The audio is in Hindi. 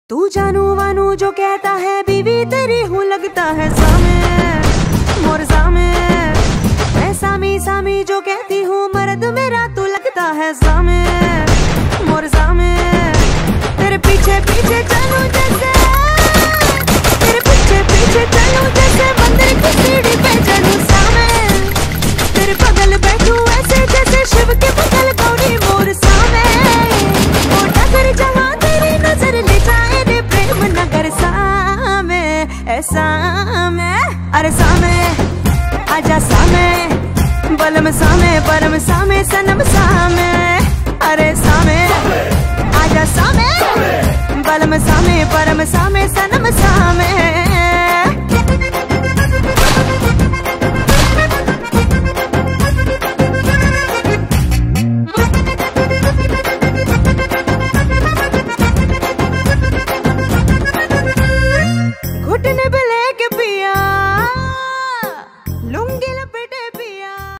तू जानू वानू जो कहता है बीवी तेरी हूँ लगता है सामे मोर सामे। मैं सामी सामी जो कहती हूँ मर्द मेरा तू लगता है सामे मोर सामे। तेरे पीछे पीछे चलूं जैसे तेरे पीछे पीछे चलूं जैसे मंदिर की सीढ़ी पे चलूं सामे। तेरे बगल बैठूं ऐसे जैसे शिव के बगल गौरी मोर सामे। ओ डगर जहाँ तेरी नजर ले जाए रे प्रेम नगर सामे ऐसा मैं। अरे सामे आजा सामे बलम सामे परम सामे सनम सामे। अरे सामे आजा सामे बलम सामे परम सामे सनम सामे।